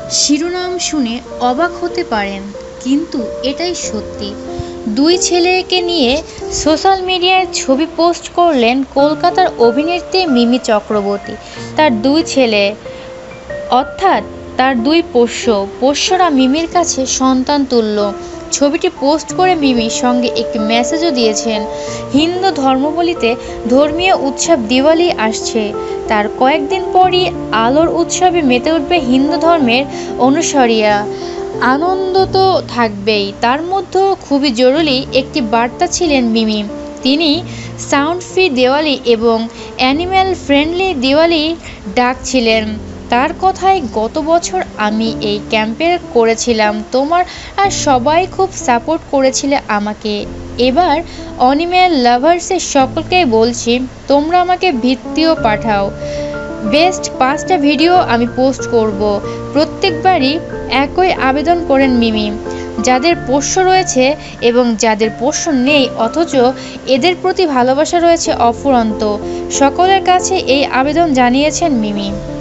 শিরোনাম শুনে অবাক হতে পারেন, কিন্তু এটাই সত্যি। দুই ছেলেকে নিয়ে সোশ্যাল মিডিয়ায় ছবি পোস্ট করলেন কলকাতার অভিনেত্রী মিমি চক্রবর্তী। তার দুই ছেলে, অর্থাৎ তার দুই পোষ্যরা মিমির কাছে সন্তান তুল্য। ছবিটি পোস্ট করে মিমির সঙ্গে একটি মেসেজও দিয়েছেন। হিন্দু ধর্মাবলীতে ধর্মীয় উৎসব দিওয়ালি আসছে। তার কয়েকদিন পরই আলোর উৎসবে মেতে উঠবে হিন্দু ধর্মের অনুসারীরা। আনন্দ তো থাকবেই, তার মধ্যেও খুবই জরুরি একটি বার্তা ছিলেন মিমি। তিনি সাউন্ড ফ্রি দিওয়ালি এবং অ্যানিম্যাল ফ্রেন্ডলি দিওয়ালির ডাক ছিলেন। তার কথায়, গত বছর আমি এই ক্যাম্পের করেছিলাম, তোমার আর সবাই খুব সাপোর্ট করেছিলে আমাকে। এবার অ্যানিম্যাল লাভার্সের সকলকেই বলছি, তোমরা আমাকে ভিত্তিও পাঠাও। বেস্ট 5টা ভিডিও আমি পোস্ট করব। প্রত্যেকবারই একই আবেদন করেন মিমি। যাদের পোষ্য রয়েছে এবং যাদের পোষ্য নেই অথচ এদের প্রতি ভালোবাসা রয়েছে অফুরন্ত, সকলের কাছে এই আবেদন জানিয়েছেন মিমি।